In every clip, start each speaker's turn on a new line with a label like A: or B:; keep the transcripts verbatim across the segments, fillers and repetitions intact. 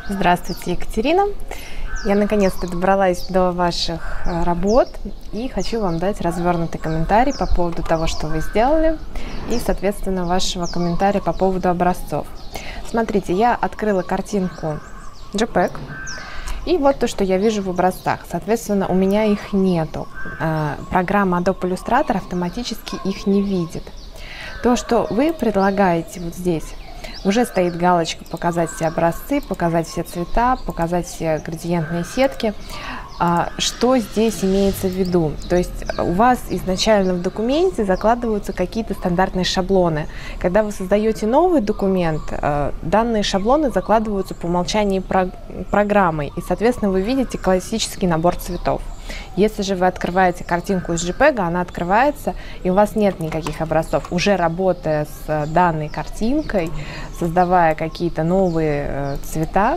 A: Здравствуйте, Екатерина! Я наконец-то добралась до ваших работ и хочу вам дать развернутый комментарий по поводу того, что вы сделали, и, соответственно, вашего комментария по поводу образцов. Смотрите, я открыла картинку джей пег, и вот то, что я вижу в образцах. Соответственно, у меня их нету. Программа Adobe Illustrator автоматически их не видит. То, что вы предлагаете вот здесь, уже стоит галочка «Показать все образцы», «Показать все цвета», «Показать все градиентные сетки». Что здесь имеется в виду? То есть у вас изначально в документе закладываются какие-то стандартные шаблоны. Когда вы создаете новый документ, данные шаблоны закладываются по умолчанию программой, и, соответственно, вы видите классический набор цветов. Если же вы открываете картинку из джей пег, она открывается, и у вас нет никаких образцов. Уже работая с данной картинкой, создавая какие-то новые цвета,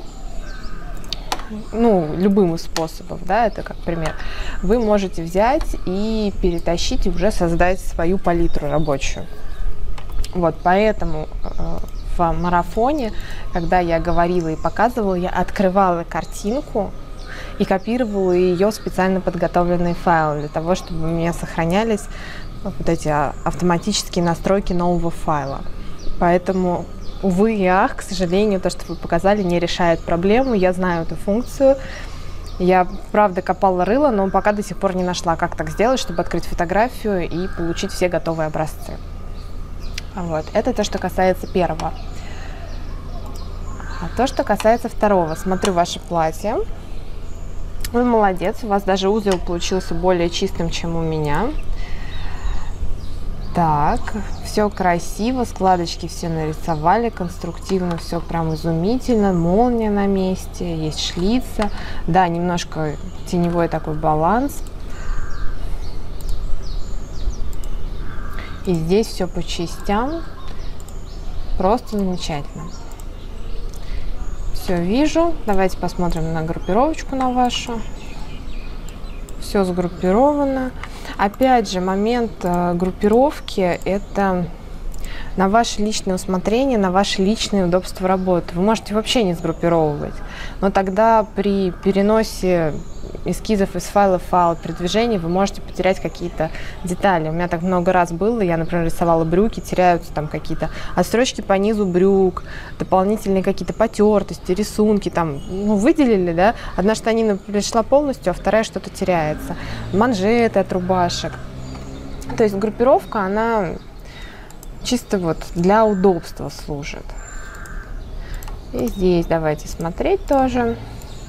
A: ну, любым способом, да, это как пример, вы можете взять и перетащить, и уже создать свою палитру рабочую. Вот, поэтому э, в марафоне, когда я говорила и показывала, я открывала картинку и копировала ее в специально подготовленные файлы, для того, чтобы у меня сохранялись вот эти автоматические настройки нового файла. Поэтому, увы и ах, к сожалению, то, что вы показали, не решает проблему. Я знаю эту функцию. Я, правда, копала рыло, но пока до сих пор не нашла, как так сделать, чтобы открыть фотографию и получить все готовые образцы. Вот. Это то, что касается первого. А то, что касается второго. Смотрю ваше платье. Вы молодец, у вас даже узел получился более чистым, чем у меня. Так, все красиво, складочки все нарисовали, конструктивно, все прям изумительно, молния на месте, есть шлица. Да, немножко теневой такой баланс. И здесь все по частям, просто замечательно. Все вижу. Давайте посмотрим на группировочку на вашу. Все сгруппировано. Опять же, момент э, группировки – это на ваше личное усмотрение, на ваше личное удобство работы. Вы можете вообще не сгруппировывать, но тогда при переносе эскизов из файла в файл, при движении вы можете потерять какие-то детали. У меня так много раз было, я, например, рисовала брюки, теряются там какие-то отстрочки по низу брюк, дополнительные какие-то потертости, рисунки, там, ну, выделили, да, одна штанина пришла полностью, а вторая что-то теряется, манжеты от рубашек. То есть группировка, она чисто вот для удобства служит. И здесь давайте смотреть тоже.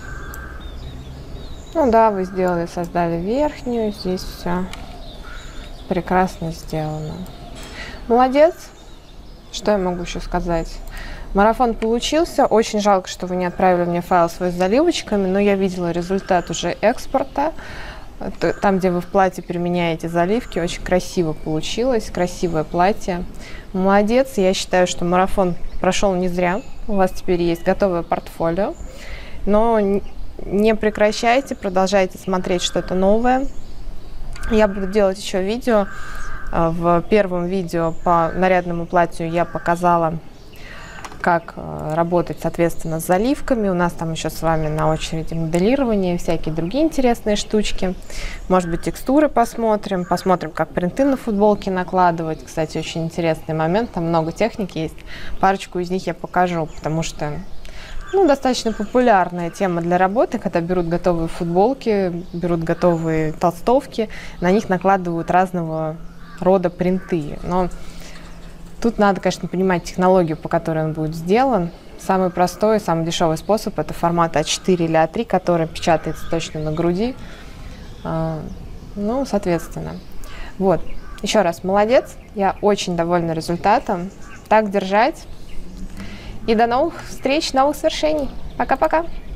A: Ну да, вы сделали, создали верхнюю, здесь все прекрасно сделано. Молодец! Что я могу еще сказать? Марафон получился. Очень жалко, что вы не отправили мне файл свой с заливочками, но я видела результат уже экспорта. Там, где вы в платье применяете заливки, очень красиво получилось, красивое платье. Молодец! Я считаю, что марафон прошел не зря. У вас теперь есть готовое портфолио, но не прекращайте, продолжайте смотреть что-то новое. Я буду делать еще видео. В первом видео по нарядному платью я показала, как работать, соответственно, с заливками. У нас там еще с вами на очереди моделирование и всякие другие интересные штучки. Может быть, текстуры посмотрим. Посмотрим, как принты на футболки накладывать. Кстати, очень интересный момент. Там много техники есть. Парочку из них я покажу, потому что ну, достаточно популярная тема для работы, когда берут готовые футболки, берут готовые толстовки, на них накладывают разного рода принты. Но тут надо, конечно, понимать технологию, по которой он будет сделан. Самый простой, самый дешевый способ – это формат а четыре или а три, который печатается точно на груди. Ну, соответственно. Вот. Еще раз, молодец. Я очень довольна результатом. Так держать. И до новых встреч, новых свершений. Пока-пока.